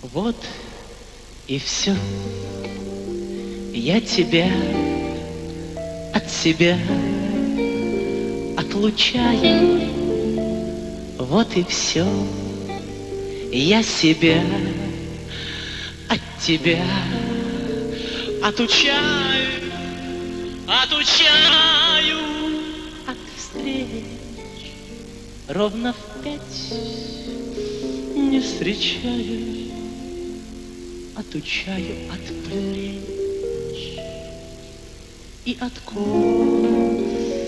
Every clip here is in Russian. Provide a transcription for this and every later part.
Вот и все. Я тебя от себя отлучаю. Вот и все. Я себя от тебя отучаю, отучаю от встреч. Ровно в 5 не встречаю, отучаю от плеч и от кос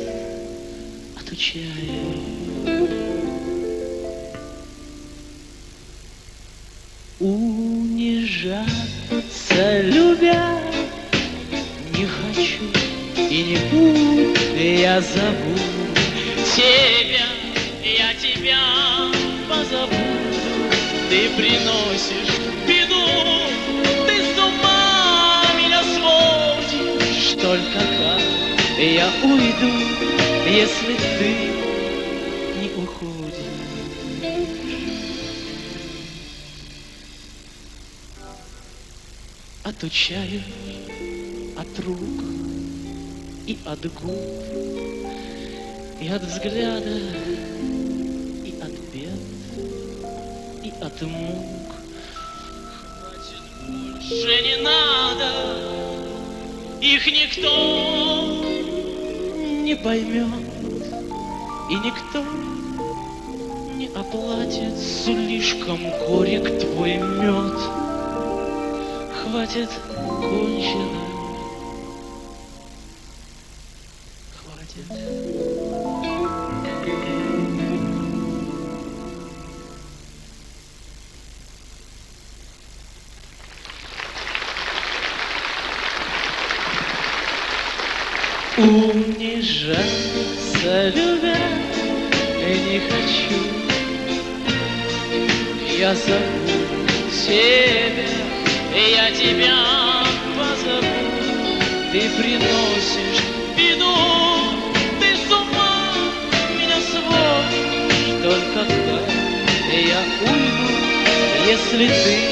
отучаю. Унижаться, любя, не хочу и не буду. Я зову тебя, я тебя позабуду. Ты приносишь беду, ты с ума меня сводишь. Только как я уйду, если ты не уходишь? Отучаю от рук и от губ, и от взгляда, и от бед, и от мук. Хватит, больше не надо, их никто не поймет, и никто не оплатит. Слишком горек твой мед. Хватит, кончено. Хватит. Унижаться, любя, не хочу. Я зову тебя, я тебя позову. Ты приносишь беду, ты с ума меня сводишь. Только как я уйду, если ты